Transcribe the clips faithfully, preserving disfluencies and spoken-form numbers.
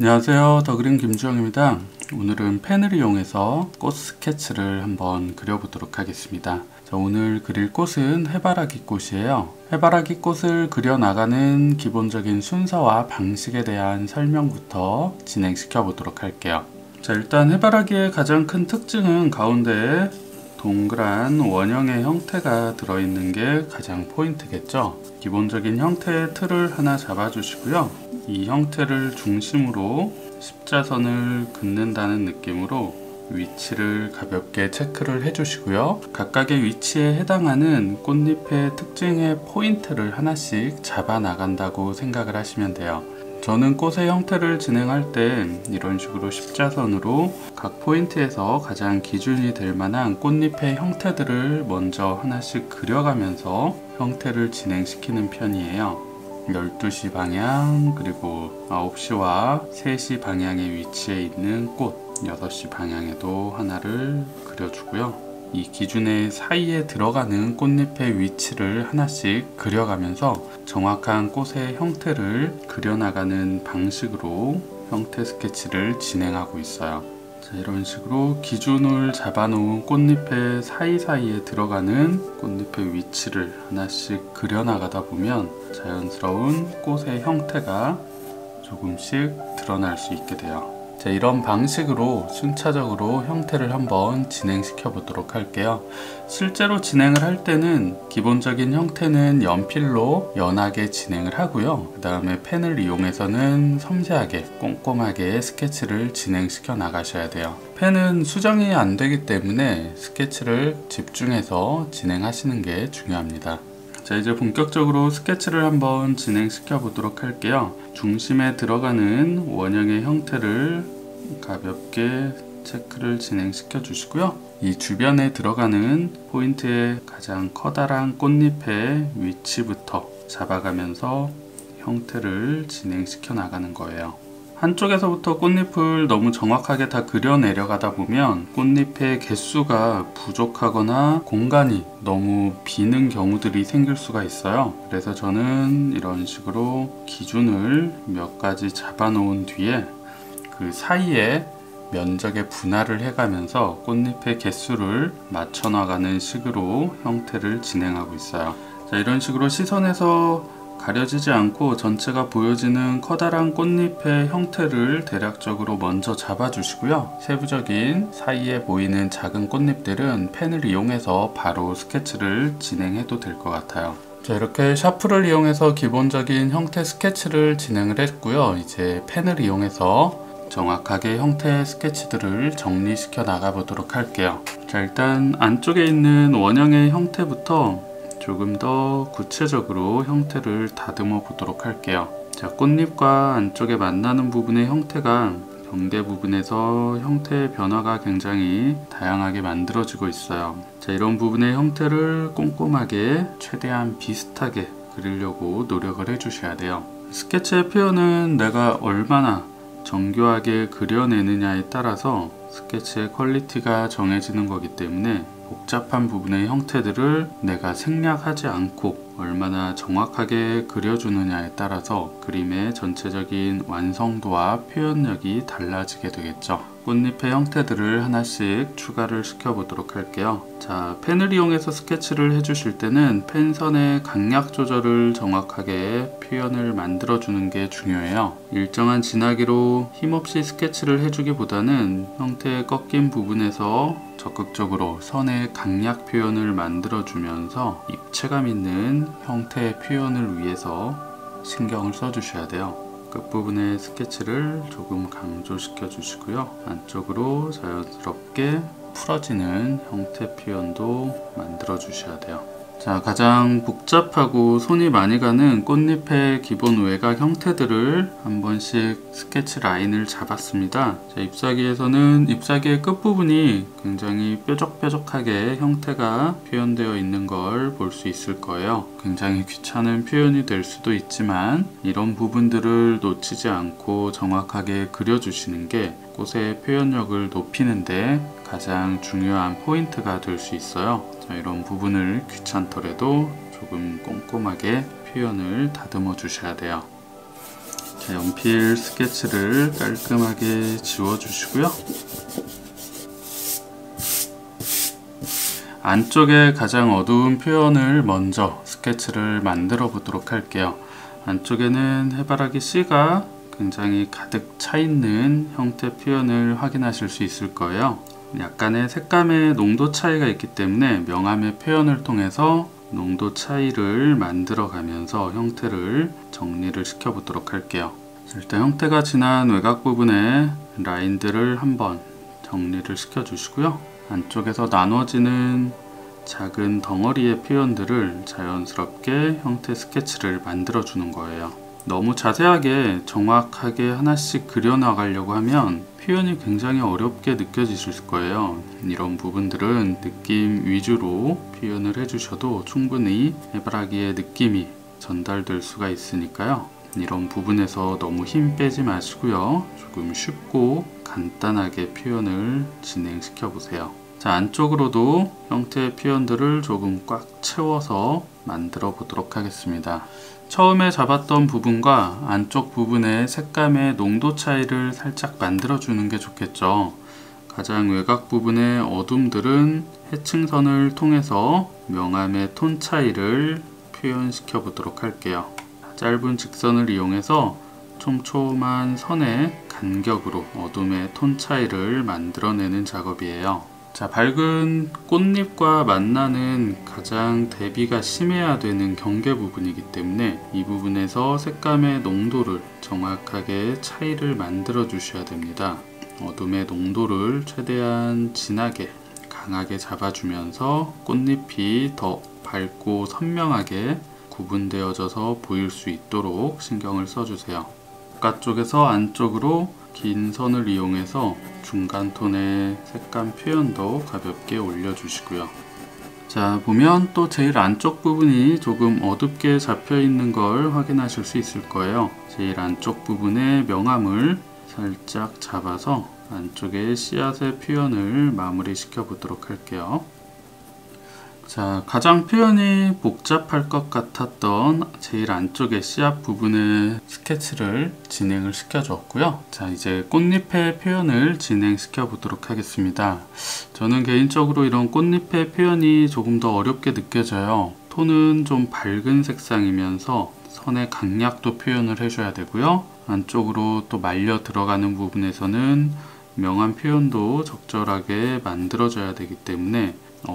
안녕하세요, 더그린 김주영입니다. 오늘은 펜을 이용해서 꽃 스케치를 한번 그려보도록 하겠습니다. 자, 오늘 그릴 꽃은 해바라기 꽃이에요. 해바라기 꽃을 그려나가는 기본적인 순서와 방식에 대한 설명부터 진행시켜 보도록 할게요. 자, 일단 해바라기의 가장 큰 특징은 가운데에 동그란 원형의 형태가 들어있는 게 가장 포인트겠죠. 기본적인 형태의 틀을 하나 잡아주시고요. 이 형태를 중심으로 십자선을 긋는다는 느낌으로 위치를 가볍게 체크를 해주시고요. 각각의 위치에 해당하는 꽃잎의 특징의 포인트를 하나씩 잡아 나간다고 생각을 하시면 돼요. 저는 꽃의 형태를 진행할 때 이런 식으로 십자선으로 각 포인트에서 가장 기준이 될 만한 꽃잎의 형태들을 먼저 하나씩 그려가면서 형태를 진행시키는 편이에요. 열두 시 방향, 그리고 아홉 시와 세 시 방향의 위치에 있는 꽃, 여섯 시 방향에도 하나를 그려주고요. 이 기준의 사이에 들어가는 꽃잎의 위치를 하나씩 그려가면서 정확한 꽃의 형태를 그려나가는 방식으로 형태 스케치를 진행하고 있어요. 자, 이런 식으로 기준을 잡아놓은 꽃잎의 사이사이에 들어가는 꽃잎의 위치를 하나씩 그려나가다 보면 자연스러운 꽃의 형태가 조금씩 드러날 수 있게 돼요. 자, 이런 방식으로 순차적으로 형태를 한번 진행시켜 보도록 할게요. 실제로 진행을 할 때는 기본적인 형태는 연필로 연하게 진행을 하고요. 그 다음에 펜을 이용해서는 섬세하게 꼼꼼하게 스케치를 진행시켜 나가셔야 돼요. 펜은 수정이 안 되기 때문에 스케치를 집중해서 진행하시는 게 중요합니다. 자, 이제 본격적으로 스케치를 한번 진행시켜 보도록 할게요. 중심에 들어가는 원형의 형태를 가볍게 체크를 진행시켜 주시고요. 이 주변에 들어가는 포인트의 가장 커다란 꽃잎의 위치부터 잡아가면서 형태를 진행시켜 나가는 거예요. 한쪽에서부터 꽃잎을 너무 정확하게 다 그려 내려가다 보면 꽃잎의 개수가 부족하거나 공간이 너무 비는 경우들이 생길 수가 있어요. 그래서 저는 이런 식으로 기준을 몇 가지 잡아 놓은 뒤에 그 사이에 면적의 분할을 해가면서 꽃잎의 개수를 맞춰 나가는 식으로 형태를 진행하고 있어요. 자, 이런 식으로 시선에서 가려지지 않고 전체가 보여지는 커다란 꽃잎의 형태를 대략적으로 먼저 잡아주시고요. 세부적인 사이에 보이는 작은 꽃잎들은 펜을 이용해서 바로 스케치를 진행해도 될 것 같아요. 자, 이렇게 샤프를 이용해서 기본적인 형태 스케치를 진행을 했고요. 이제 펜을 이용해서 정확하게 형태의 스케치들을 정리시켜 나가 보도록 할게요. 자, 일단 안쪽에 있는 원형의 형태부터 조금 더 구체적으로 형태를 다듬어 보도록 할게요. 자, 꽃잎과 안쪽에 만나는 부분의 형태가 경계 부분에서 형태의 변화가 굉장히 다양하게 만들어지고 있어요. 자, 이런 부분의 형태를 꼼꼼하게 최대한 비슷하게 그리려고 노력을 해주셔야 돼요. 스케치의 표현은 내가 얼마나 정교하게 그려내느냐에 따라서 스케치의 퀄리티가 정해지는 거기 때문에 복잡한 부분의 형태들을 내가 생략하지 않고 얼마나 정확하게 그려주느냐에 따라서 그림의 전체적인 완성도와 표현력이 달라지게 되겠죠. 꽃잎의 형태들을 하나씩 추가를 시켜 보도록 할게요. 자, 펜을 이용해서 스케치를 해주실 때는 펜선의 강약 조절을 정확하게 표현을 만들어 주는 게 중요해요. 일정한 진하기로 힘없이 스케치를 해주기보다는 형태의 꺾인 부분에서 적극적으로 선의 강약 표현을 만들어 주면서 입체감 있는 형태의 표현을 위해서 신경을 써 주셔야 돼요. 끝부분의 스케치를 조금 강조시켜 주시고요. 안쪽으로 자연스럽게 풀어지는 형태 표현도 만들어 주셔야 돼요. 자, 가장 복잡하고 손이 많이 가는 꽃잎의 기본 외곽 형태들을 한 번씩 스케치 라인을 잡았습니다. 자, 잎사귀에서는 잎사귀의 끝부분이 굉장히 뾰족뾰족하게 형태가 표현되어 있는 걸 볼 수 있을 거예요. 굉장히 귀찮은 표현이 될 수도 있지만 이런 부분들을 놓치지 않고 정확하게 그려주시는 게 꽃의 표현력을 높이는데 가장 중요한 포인트가 될 수 있어요. 자, 이런 부분을 귀찮더라도 조금 꼼꼼하게 표현을 다듬어 주셔야 돼요. 자, 연필 스케치를 깔끔하게 지워주시고요. 안쪽에 가장 어두운 표현을 먼저 스케치를 만들어 보도록 할게요. 안쪽에는 해바라기 씨가 굉장히 가득 차 있는 형태 표현을 확인하실 수 있을 거예요. 약간의 색감의 농도 차이가 있기 때문에 명암의 표현을 통해서 농도 차이를 만들어 가면서 형태를 정리를 시켜 보도록 할게요. 일단 형태가 진한 외곽 부분에 라인들을 한번 정리를 시켜 주시고요. 안쪽에서 나눠지는 작은 덩어리의 표현들을 자연스럽게 형태 스케치를 만들어 주는 거예요. 너무 자세하게 정확하게 하나씩 그려 나가려고 하면 표현이 굉장히 어렵게 느껴지실 거예요. 이런 부분들은 느낌 위주로 표현을 해주셔도 충분히 해바라기의 느낌이 전달될 수가 있으니까요. 이런 부분에서 너무 힘 빼지 마시고요. 조금 쉽고 간단하게 표현을 진행시켜 보세요. 자, 안쪽으로도 형태의 표현들을 조금 꽉 채워서 만들어 보도록 하겠습니다. 처음에 잡았던 부분과 안쪽 부분의 색감의 농도 차이를 살짝 만들어 주는 게 좋겠죠. 가장 외곽 부분의 어둠들은 해층선을 통해서 명암의 톤 차이를 표현시켜 보도록 할게요. 짧은 직선을 이용해서 촘촘한 선의 간격으로 어둠의 톤 차이를 만들어내는 작업이에요. 자, 밝은 꽃잎과 만나는 가장 대비가 심해야 되는 경계 부분이기 때문에 이 부분에서 색감의 농도를 정확하게 차이를 만들어 주셔야 됩니다. 어둠의 농도를 최대한 진하게 강하게 잡아주면서 꽃잎이 더 밝고 선명하게 구분되어져서 보일 수 있도록 신경을 써주세요. 바깥쪽에서 안쪽으로 긴 선을 이용해서 중간 톤의 색감 표현도 가볍게 올려주시고요. 자, 보면 또 제일 안쪽 부분이 조금 어둡게 잡혀 있는 걸 확인하실 수 있을 거예요. 제일 안쪽 부분의 명암을 살짝 잡아서 안쪽에 씨앗의 표현을 마무리 시켜 보도록 할게요. 자, 가장 표현이 복잡할 것 같았던 제일 안쪽의 씨앗 부분의 스케치를 진행을 시켜 줬고요. 자, 이제 꽃잎의 표현을 진행시켜 보도록 하겠습니다. 저는 개인적으로 이런 꽃잎의 표현이 조금 더 어렵게 느껴져요. 톤은 좀 밝은 색상이면서 선의 강약도 표현을 해줘야 되고요. 안쪽으로 또 말려 들어가는 부분에서는 명암 표현도 적절하게 만들어져야 되기 때문에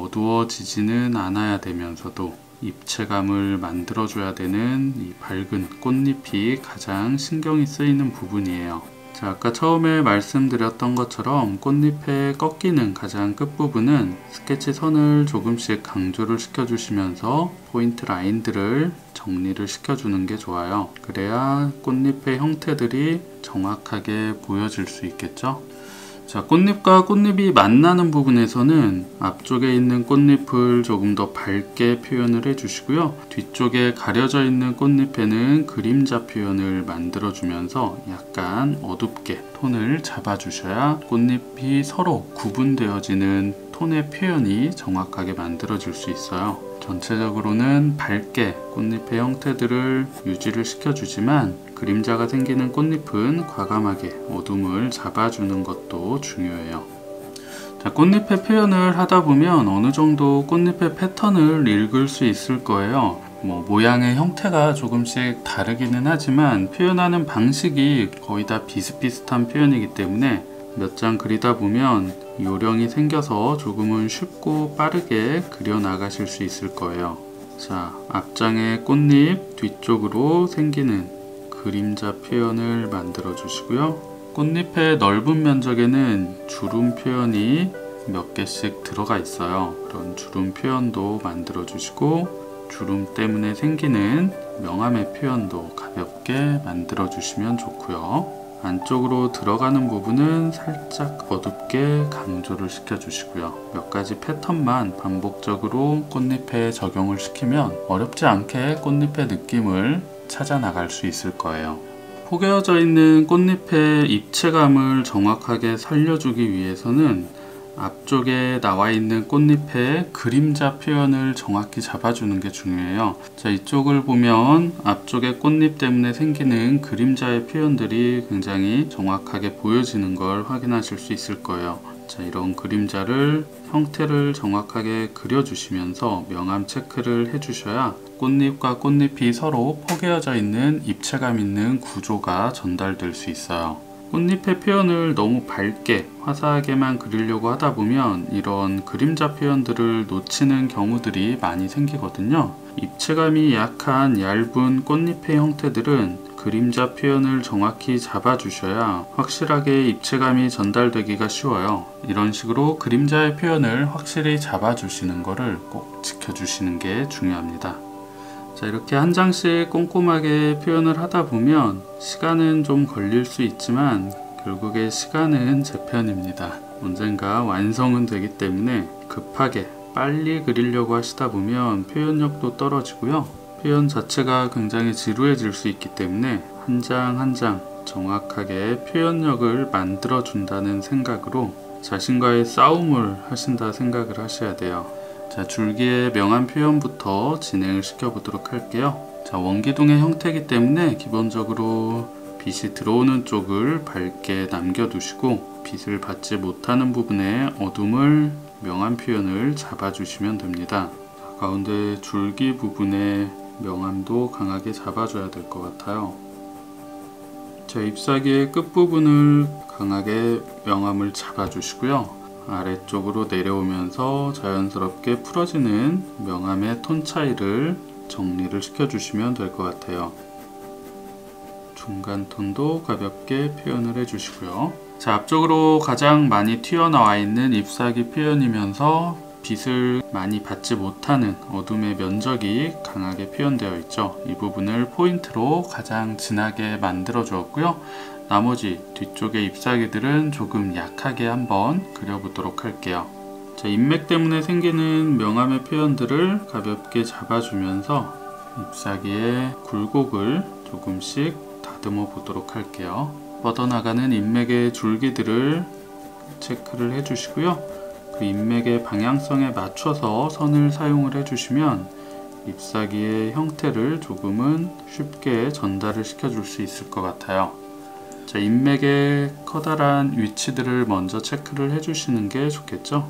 어두워지지는 않아야 되면서도 입체감을 만들어줘야 되는 이 밝은 꽃잎이 가장 신경이 쓰이는 부분이에요. 자, 아까 처음에 말씀드렸던 것처럼 꽃잎의 꺾이는 가장 끝부분은 스케치 선을 조금씩 강조를 시켜주시면서 포인트 라인들을 정리를 시켜주는 게 좋아요. 그래야 꽃잎의 형태들이 정확하게 보여질 수 있겠죠. 자, 꽃잎과 꽃잎이 만나는 부분에서는 앞쪽에 있는 꽃잎을 조금 더 밝게 표현을 해주시고요. 뒤쪽에 가려져 있는 꽃잎에는 그림자 표현을 만들어주면서 약간 어둡게 톤을 잡아주셔야 꽃잎이 서로 구분되어지는 톤의 표현이 정확하게 만들어질 수 있어요. 전체적으로는 밝게 꽃잎의 형태들을 유지를 시켜주지만 그림자가 생기는 꽃잎은 과감하게 어둠을 잡아주는 것도 중요해요. 자, 꽃잎의 표현을 하다 보면 어느 정도 꽃잎의 패턴을 읽을 수 있을 거예요. 뭐 모양의 형태가 조금씩 다르기는 하지만 표현하는 방식이 거의 다 비슷비슷한 표현이기 때문에 몇 장 그리다 보면 요령이 생겨서 조금은 쉽고 빠르게 그려 나가실 수 있을 거예요. 자, 앞장의 꽃잎 뒤쪽으로 생기는 그림자 표현을 만들어 주시고요. 꽃잎의 넓은 면적에는 주름 표현이 몇 개씩 들어가 있어요. 그런 주름 표현도 만들어 주시고 주름 때문에 생기는 명암의 표현도 가볍게 만들어 주시면 좋고요. 안쪽으로 들어가는 부분은 살짝 어둡게 강조를 시켜주시고요. 몇 가지 패턴만 반복적으로 꽃잎에 적용을 시키면 어렵지 않게 꽃잎의 느낌을 찾아 나갈 수 있을 거예요. 포개어져 있는 꽃잎의 입체감을 정확하게 살려주기 위해서는 앞쪽에 나와 있는 꽃잎의 그림자 표현을 정확히 잡아주는 게 중요해요. 자, 이쪽을 보면 앞쪽의 꽃잎 때문에 생기는 그림자의 표현들이 굉장히 정확하게 보여지는 걸 확인하실 수 있을 거예요. 자, 이런 그림자를 형태를 정확하게 그려주시면서 명암 체크를 해주셔야 꽃잎과 꽃잎이 서로 포개어져 있는 입체감 있는 구조가 전달될 수 있어요. 꽃잎의 표현을 너무 밝게 화사하게만 그리려고 하다 보면 이런 그림자 표현들을 놓치는 경우들이 많이 생기거든요. 입체감이 약한 얇은 꽃잎의 형태들은 그림자 표현을 정확히 잡아주셔야 확실하게 입체감이 전달되기가 쉬워요. 이런 식으로 그림자의 표현을 확실히 잡아주시는 것을 꼭 지켜주시는 게 중요합니다. 자, 이렇게 한 장씩 꼼꼼하게 표현을 하다 보면 시간은 좀 걸릴 수 있지만 결국에 시간은 제 편입니다. 언젠가 완성은 되기 때문에 급하게 빨리 그리려고 하시다 보면 표현력도 떨어지고요. 표현 자체가 굉장히 지루해질 수 있기 때문에 한 장 한 장 정확하게 표현력을 만들어 준다는 생각으로 자신과의 싸움을 하신다 생각을 하셔야 돼요. 자, 줄기의 명암 표현부터 진행을 시켜 보도록 할게요. 자, 원기둥의 형태이기 때문에 기본적으로 빛이 들어오는 쪽을 밝게 남겨두시고 빛을 받지 못하는 부분에 어둠을 명암 표현을 잡아주시면 됩니다. 자, 가운데 줄기 부분에 명암도 강하게 잡아줘야 될 것 같아요. 자, 잎사귀의 끝부분을 강하게 명암을 잡아주시고요. 아래쪽으로 내려오면서 자연스럽게 풀어지는 명암의 톤 차이를 정리를 시켜주시면 될 것 같아요. 중간 톤도 가볍게 표현을 해주시고요. 자, 앞쪽으로 가장 많이 튀어나와 있는 잎사귀 표현이면서 빛을 많이 받지 못하는 어둠의 면적이 강하게 표현되어 있죠. 이 부분을 포인트로 가장 진하게 만들어 주었고요. 나머지 뒤쪽의 잎사귀들은 조금 약하게 한번 그려보도록 할게요. 자, 인맥 때문에 생기는 명암의 표현들을 가볍게 잡아주면서 잎사귀의 굴곡을 조금씩 다듬어 보도록 할게요. 뻗어나가는 인맥의 줄기들을 체크를 해주시고요. 그 인맥의 방향성에 맞춰서 선을 사용을 해주시면 잎사귀의 형태를 조금은 쉽게 전달을 시켜줄 수 있을 것 같아요. 자, 인맥의 커다란 위치들을 먼저 체크를 해주시는 게 좋겠죠?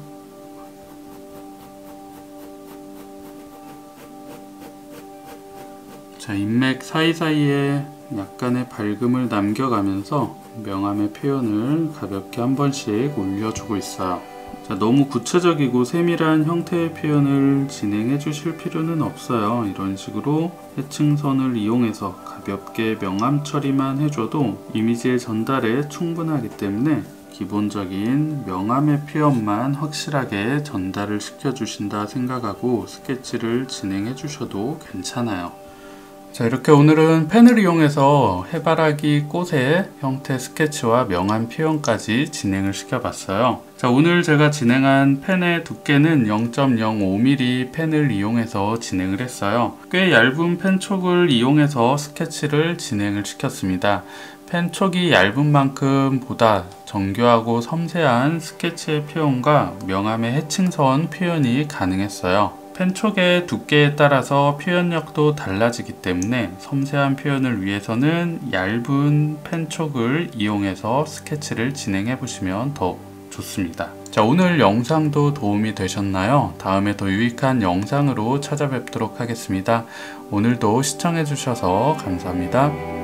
자, 인맥 사이사이에 약간의 밝음을 남겨가면서 명암의 표현을 가볍게 한 번씩 올려주고 있어요. 자, 너무 구체적이고 세밀한 형태의 표현을 진행해 주실 필요는 없어요. 이런 식으로 해층선을 이용해서 가볍게 명암 처리만 해줘도 이미지의 전달에 충분하기 때문에 기본적인 명암의 표현만 확실하게 전달을 시켜주신다 생각하고 스케치를 진행해 주셔도 괜찮아요. 자, 이렇게 오늘은 펜을 이용해서 해바라기 꽃의 형태 스케치와 명암 표현까지 진행을 시켜봤어요. 자, 오늘 제가 진행한 펜의 두께는 영 점 영오 밀리미터 펜을 이용해서 진행을 했어요. 꽤 얇은 펜촉을 이용해서 스케치를 진행을 시켰습니다. 펜촉이 얇은 만큼 보다 정교하고 섬세한 스케치의 표현과 명암의 해층선 표현이 가능했어요. 펜촉의 두께에 따라서 표현력도 달라지기 때문에 섬세한 표현을 위해서는 얇은 펜촉을 이용해서 스케치를 진행해 보시면 더 좋습니다. 자, 오늘 영상도 도움이 되셨나요? 다음에 더 유익한 영상으로 찾아뵙도록 하겠습니다. 오늘도 시청해 주셔서 감사합니다.